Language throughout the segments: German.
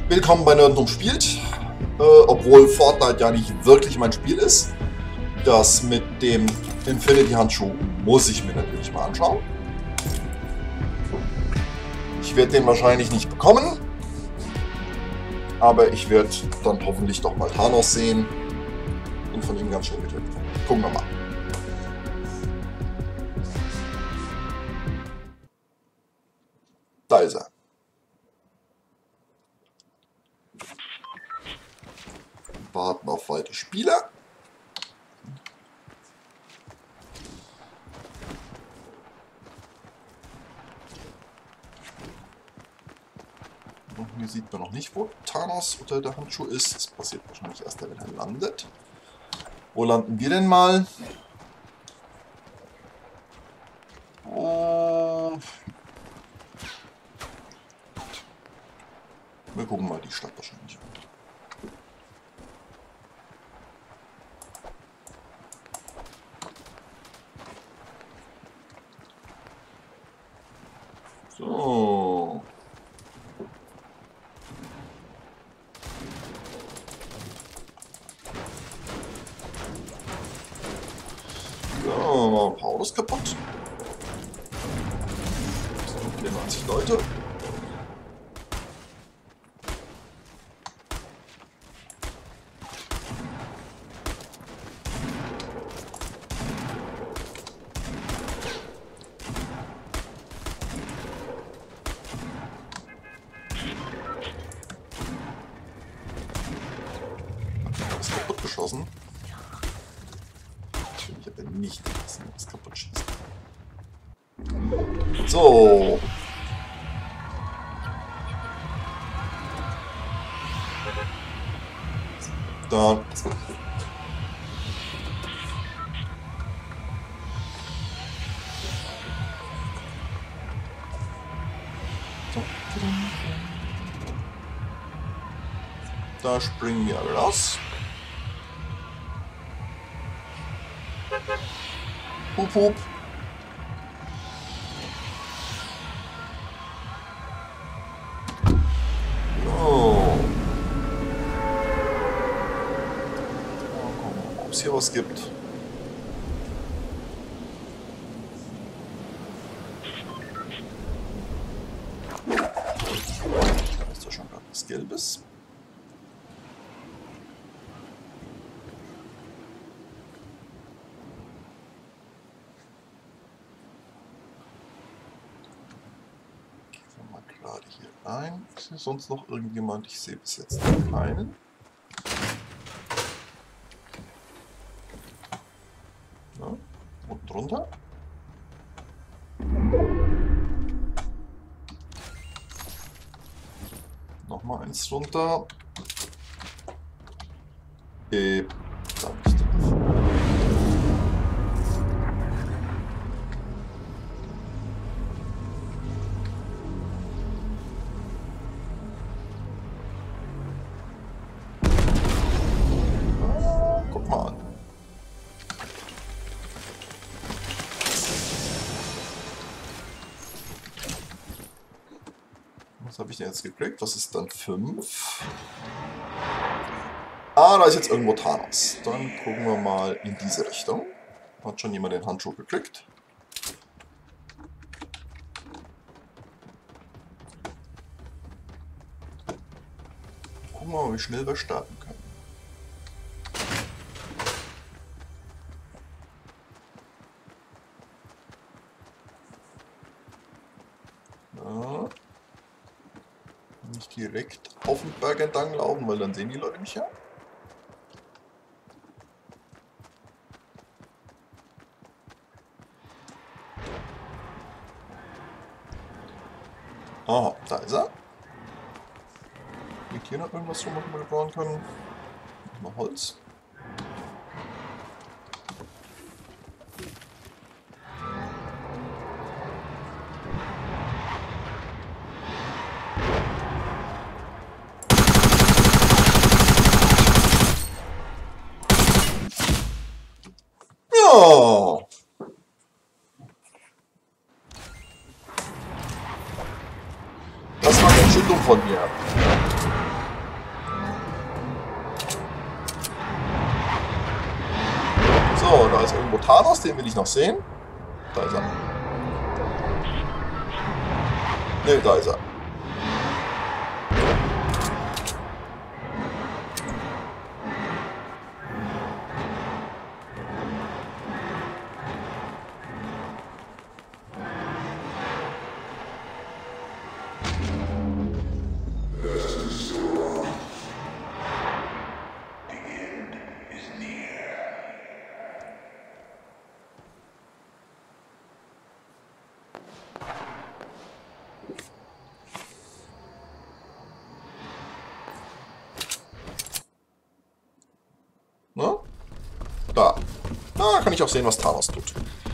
Willkommen bei Nerdtum spielt. Obwohl Fortnite ja nicht wirklich mein Spiel ist. Das mit dem Infinity-Handschuh muss ich mir natürlich mal anschauen. Ich werde den wahrscheinlich nicht bekommen. Aber ich werde dann hoffentlich doch mal Thanos sehen. Und von ihm ganz schön getötet. Gucken wir mal. Da ist er. Warten auf weitere Spieler. Und hier sieht man noch nicht, wo Thanos unter der Handschuh ist. Das passiert wahrscheinlich erst, wenn er landet. Wo landen wir denn mal? Wir gucken mal die Stadt wahrscheinlich an. So. So, Paulus kaputt. Das sind 94 Leute. Ist kaputt geschossen. Ich will aber nicht, dass das kaputt schießt. So. Dann. Da springen wir raus. Hup, hup. So. Ob es hier was gibt. Da ist ja schon gerade was Gelbes. Gerade hier rein. Ist hier sonst noch irgendjemand? Ich sehe bis jetzt keinen. Ja, unten drunter. Nochmal eins runter. Da nicht drauf. Guck mal an. Was habe ich denn jetzt gekriegt? Was ist dann 5? Ah, da ist jetzt irgendwo Thanos. Dann gucken wir mal in diese Richtung. Hat schon jemand den Handschuh gekriegt? Gucken wir mal, wie schnell wir starten können. Ja. Nicht direkt auf den Berg entlang laufen, weil dann sehen die Leute mich ja. Aha, da ist er. Liegt hier noch irgendwas, wo wir mal bauen können? Noch Holz. Ja. Das war ganz schön dumm von mir. da ist irgendwo Thanos, den will ich noch sehen. Da ist er. Ne, da ist er. Ne? Da. Da kann ich auch sehen, was Thanos tut.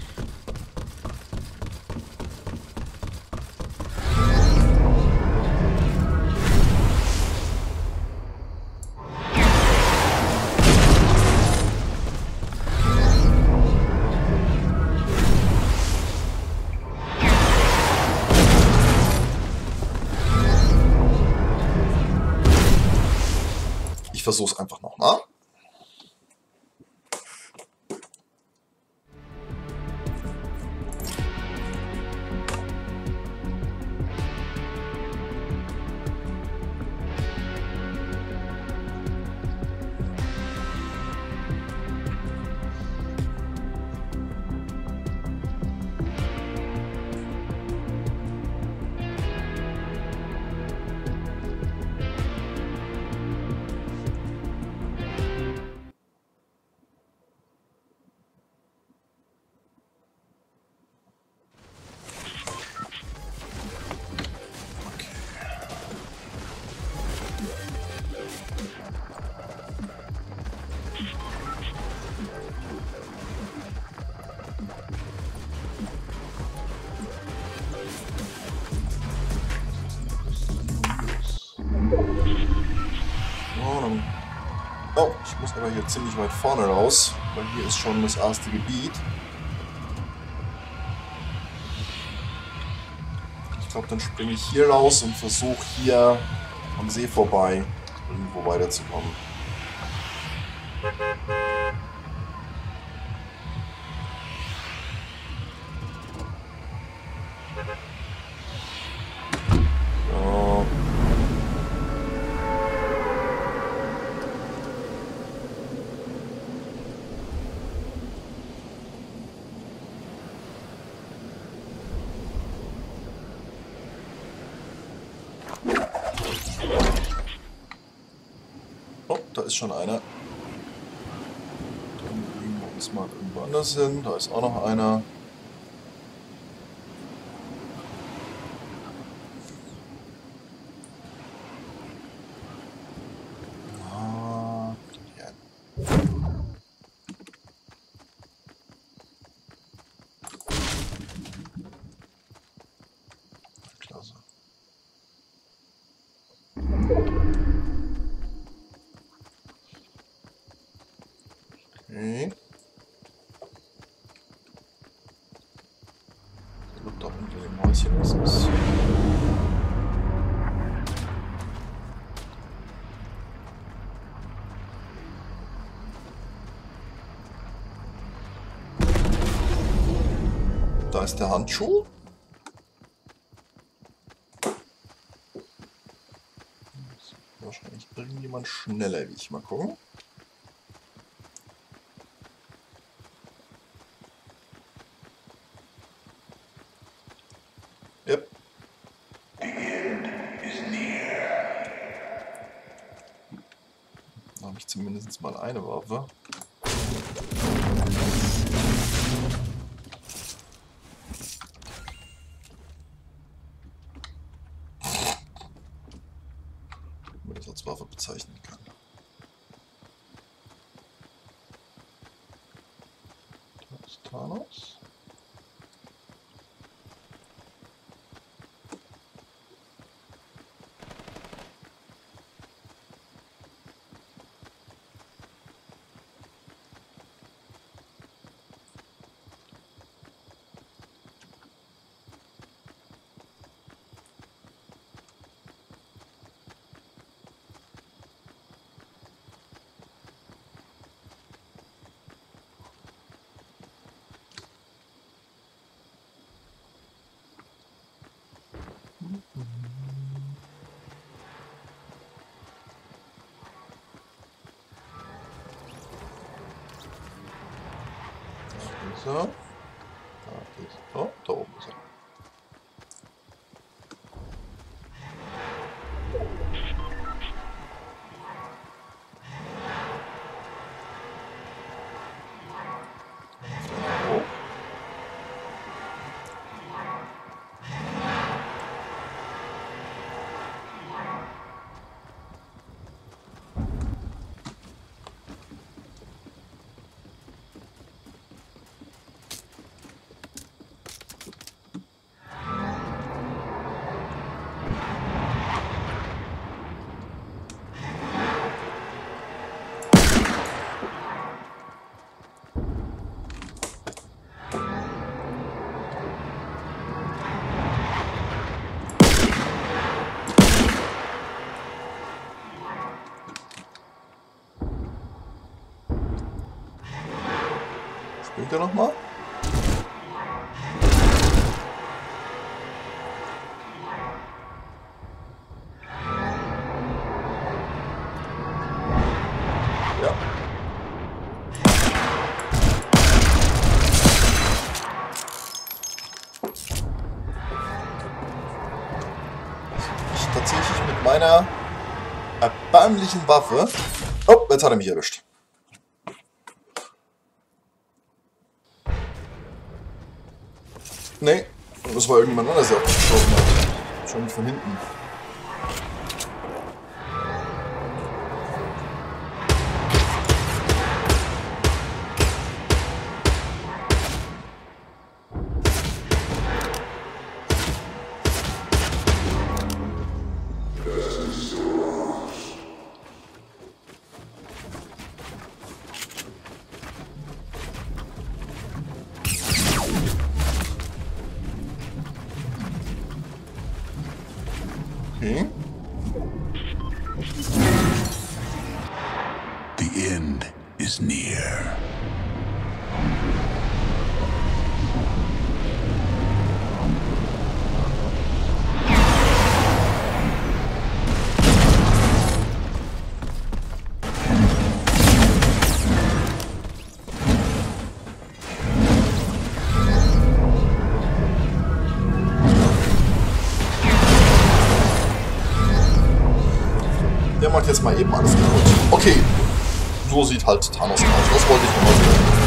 Ich versuche es einfach nochmal. Oh, ich muss aber hier ziemlich weit vorne raus, weil hier ist schon das erste Gebiet. Ich glaube, dann springe ich hier raus und versuche hier am See vorbei irgendwo weiterzukommen. So. Oh, da ist schon einer. Dann legen wir uns mal irgendwo anders hin. Da ist auch noch einer. Ah, ja. Klasse. Okay. Da unten in dem Häuschen was ist. Da ist der Handschuh. Wahrscheinlich irgendjemand schneller wie ich. Mal gucken. Yep. Da habe ich zumindest mal eine Waffe. Wenn man das als Waffe bezeichnen kann. Da ist Thanos. ist er. Oh, da oben ist er. Springt er nochmal? Ja. Ich tatsächlich mit meiner erbärmlichen Waffe. Oh, jetzt hat er mich erwischt. Nee, das war irgendjemand anders, der abgeschossen hat. Schon von hinten. Okay. The end is near. Der macht jetzt mal eben alles kaputt. Okay, so sieht halt Thanos aus. Das wollte ich nochmal sehen.